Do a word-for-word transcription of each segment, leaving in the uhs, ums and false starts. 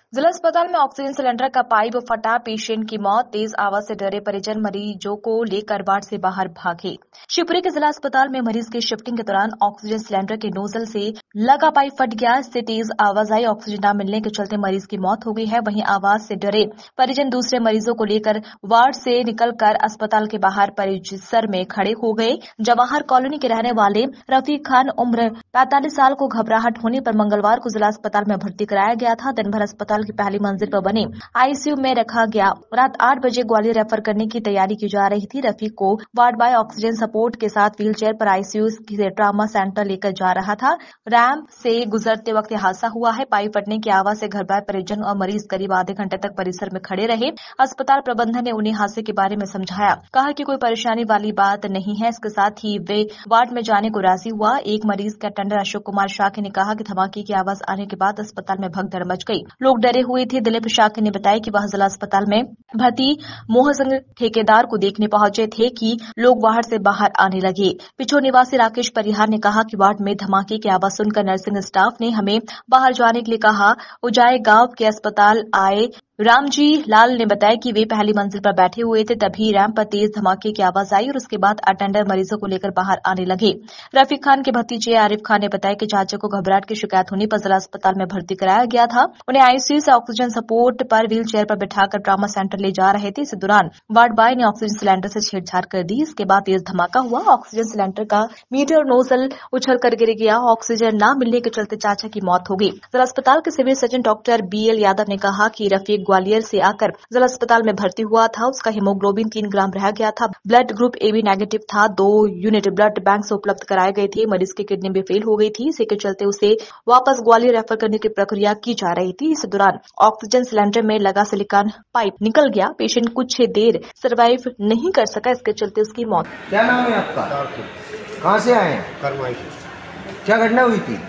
जिला अस्पताल में ऑक्सीजन सिलेंडर का पाइप फटा, पेशेंट की मौत। तेज आवाज से डरे परिजन मरीजों को लेकर वार्ड से बाहर भागे। शिवपुरी के जिला अस्पताल में मरीज की शिफ्टिंग के दौरान ऑक्सीजन सिलेंडर के नोजल से लगा पाइप फट गया। इससे तेज आवाज आई। ऑक्सीजन न मिलने के चलते मरीज की मौत हो गई है। वहीं आवाज से डरे परिजन दूसरे मरीजों को लेकर वार्ड से निकलकर अस्पताल के बाहर परिसर में खड़े हो गए। जवाहर कॉलोनी के रहने वाले रफीक खान उम्र पैंतालीस साल को घबराहट होने पर मंगलवार को जिला अस्पताल में भर्ती कराया गया था। दिन भर अस्पताल की पहली मंजिल पर बने आईसीयू में रखा गया। रात आठ बजे ग्वालियर रेफर करने की तैयारी की जा रही थी। रफीक को वार्ड बाय ऑक्सीजन सपोर्ट के साथ व्हीलचेयर पर आईसीयू से ट्रामा सेंटर लेकर जा रहा था। रैंप से गुजरते वक्त यह हादसा हुआ है। पाइप फटने की आवाज से घबराए परिजन और मरीज करीब आधे घंटे तक परिसर में खड़े रहे। अस्पताल प्रबंधन ने उन्हें हादसे के बारे में समझाया, कहा कि कोई परेशानी वाली बात नहीं है। इसके साथ ही वे वार्ड में जाने को राजी हुआ। एक मरीज के अटेंडर अशोक कुमार शाके ने कहा कि धमाके की आवाज आने के बाद अस्पताल में भगदड़ मच गई। लोग डरे हुए थे। दिलीप शाके ने बताया कि वह जिला अस्पताल में भर्ती मोहसिन ठेकेदार को देखने पहुंचे थे कि लोग वार्ड से बाहर आने लगे। पिछोर निवासी राकेश परिहार ने कहा कि वार्ड में धमाके की आवाज सुनकर नर्सिंग स्टाफ ने हमें बाहर जाने के लिए कहा। उजाए गांव के अस्पताल आए रामजी लाल ने बताया कि वे पहली मंजिल पर बैठे हुए थे, तभी रैंप पर तेज धमाके की आवाज आई और उसके बाद अटेंडर मरीजों को लेकर बाहर आने लगे। रफीक खान के भतीजे आरिफ खान ने बताया कि चाचा को घबराहट की शिकायत होने पर जिला अस्पताल में भर्ती कराया गया था। उन्हें आईसीयू से ऑक्सीजन सपोर्ट पर व्हील चेयर पर बिठाकर ट्रामा सेंटर ले जा रहे थे। इस दौरान वार्ड बॉय ने ऑक्सीजन सिलेंडर से छेड़छाड़ कर दी। इसके बाद तेज धमाका हुआ। ऑक्सीजन सिलेंडर का मीटर नोजल उछल कर गिर गया। ऑक्सीजन न मिलने के चलते चाचा की मौत हो गई। जिला अस्पताल के civil surgeon doctor BL Yadav ने कहा कि रफीक ग्वालियर से आकर जिला अस्पताल में भर्ती हुआ था। उसका हीमोग्लोबिन तीन ग्राम रह गया था। ब्लड ग्रुप एबी नेगेटिव था। दो यूनिट ब्लड बैंक से उपलब्ध कराए गए थे। मरीज की किडनी भी फेल हो गई थी। इसी के चलते उसे वापस ग्वालियर रेफर करने की प्रक्रिया की जा रही थी। इस दौरान ऑक्सीजन सिलेंडर में लगा सिलिकॉन पाइप निकल गया। पेशेंट कुछ देर सर्वाइव नहीं कर सका। इसके चलते उसकी मौत। क्या नाम है आपका? कहाँ से आए? करमाई। क्या घटना हुई थी?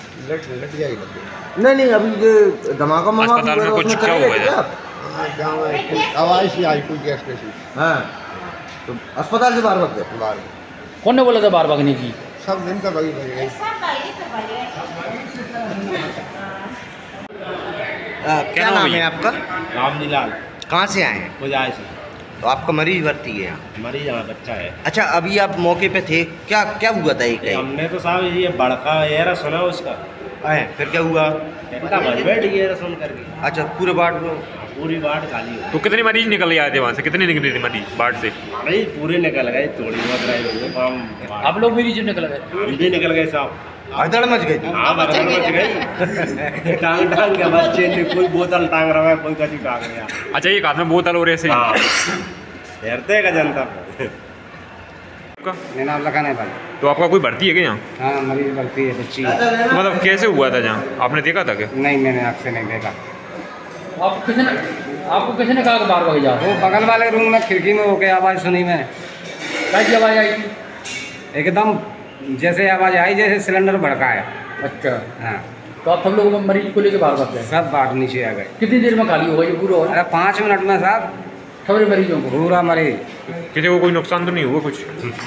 लट लट जाएगी। नहीं नहीं, अभी ये धमाका मामा अस्पताल में कुछ क्या हुआ है? गाँव आवाज ही आई कोई गैस कैसी। हाँ, तो अस्पताल से बाहर भाग गए। बाहर कौन ने बोला था बाहर भागने की? सब दिन का बगी बज गई। क्या नाम है आपका? रामजी लाल। कहाँ से आए हैं? उजाए से। तो आपका मरीज भर्ती है यहाँ? मरीज हमारा बच्चा है। अच्छा, अभी आप मौके पे थे, क्या क्या हुआ था? एक हमने तो साहब ये बड़का एरा सुना उसका। आए फिर क्या हुआ? घंटा भर बैठ गया सुन करके। अच्छा, पूरे वार्ड में पूरी वार्ड खाली हो। तो कितने मरीज निकल आए थे वहाँ से? कितने निकले थे मरीज वार्ड से? नहीं, पूरे निकल गए। थोड़ी बहुत रहे काम। आप लोग भी रीजन निकल गए? हम भी निकल गए साहब। हड़बड़ मच गई थी। हाँ, बच गई। टांग टांग के बच्चे ने कोई बोतल टांग रहा है, कोई कभी टांग रहा। अच्छा, ये हाथ में बोतल और ऐसे हाँ, हेरते का जनता। आपका मेरा नाम लखन है भाई। तो आपका कोई भर्ती है क्या यहाँ? हाँ, मरीज भर्ती है, बच्ची है। तो मतलब कैसे हुआ था जहाँ? आपने देखा था क्या? नहीं, मैंने आँख से नहीं देखा। आपको किसने आपको किसने कहा कि बाहर भाग जाओ? वो बगल वाले रूम में खिड़की में होके आवाज़ सुनी मैं। कैसी आवाज़ आई थी? एकदम जैसे आवाज़ आई जैसे सिलेंडर भड़का है। अच्छा, हाँ, तो आप सब लोग मरीज को लेके बाहर भाग गए? सब बाट नीचे आ गए। कितनी देर में खाली होगा ये पूरा? हो अरे पाँच मिनट में साहब सभी मरीजों को? पूरा मरीज। किसी को कोई नुकसान तो नहीं हुआ कुछ?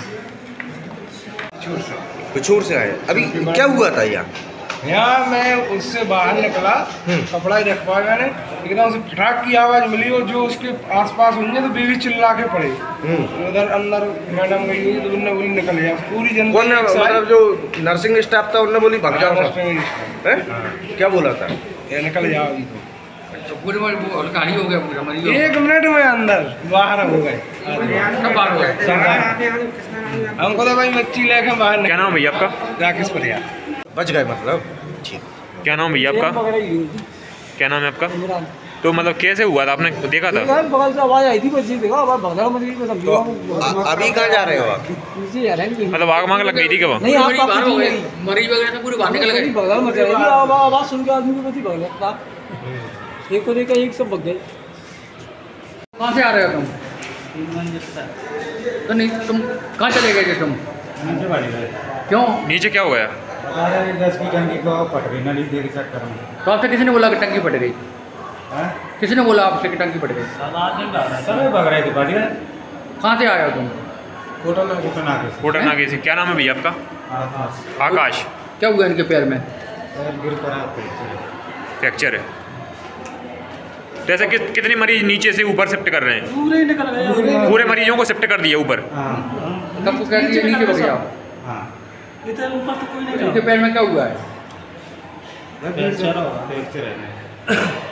पिछोर से आए। अभी क्या हुआ था यहाँ? यहाँ मैं उससे बाहर निकला, कपड़ा ही रखवा मैंने, एकदम से फटाक की आवाज़ मिली और जो उसके आसपास होंगे तो बेबी चिल्ला के पड़े। उधर अंदर मैडम गई हुई तो उन्होंने बोली निकल गया पूरी जनता। कौन ने, मतलब जो नर्सिंग स्टाफ था उन्होंने बोली भाग जाओ? हाँ, क्या बोला था? ये निकल जाओ अभी तो। तो पूरे खाली हो गया पूरा मरीज? एक मिनट में अंदर बाहर हो गए। सब बाहर हो गए? हमको तो भाई बच्ची लेकर बाहर। क्या नाम भैया आपका? राकेश परिहार। बच गए मतलब? ठीक। क्या नाम भैया आपका? क्या नाम है आपका? तो मतलब कैसे हुआ था? आपने देखा था? बगल से आवाज आई थी, बच्ची देखा भगदड़ मच गई। तो अभी कहाँ जा रहे हो आप? मतलब आग मांग लग गई थी क्या? नहीं, आप बाहर हो गए? मरीज वगैरह से पूरे बाहर निकल गए? भगदड़ मच रही थी, आवाज सुन के आदमी को बची भगदड़। एक को देखा एक सब भग गए। कहाँ से आ रहे हो तुम? तो नहीं, तुम कहाँ चले गए थे तुम? क्यों? नीचे क्या हुआ है? दस की टंकी को पट गई, नली देख सकता हूँ। तो आपसे किसी ने बोला कि टंकी फट गई? किसी ने बोला आपसे कि टंकी फट गई? सब भाग रहे थे बढ़िया। कहाँ से आए हो तुम? कोटा नागे से। क्या नाम है भैया आपका? आकाश। क्या हुआ इनके पैर में? फ्रैक्चर है। तो ऐसे कि, कितने मरीज नीचे से ऊपर शिफ्ट कर रहे हैं? पूरे ही निकल गए, पूरे मरीजों को शिफ्ट कर दिया ऊपर। तब तो कहती है नीचे बच गया। इधर ऊपर तो कोई नहीं इनके रहा। पैर में क्या हुआ है? फ्रैक्चर होगा, फ्रैक्चर है।